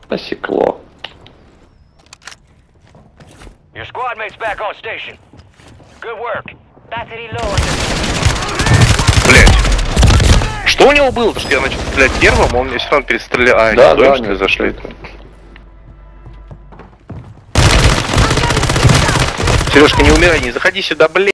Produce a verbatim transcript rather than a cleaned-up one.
Насекло. Your squad mates back on station. Good work. Battery low. Блять. Что у него было? Потому что я начал стрелять первым, он мне все равно перестрелял. А, Да, не да, что ли, зашли. Сережка, не умирай, не заходи сюда, блядь.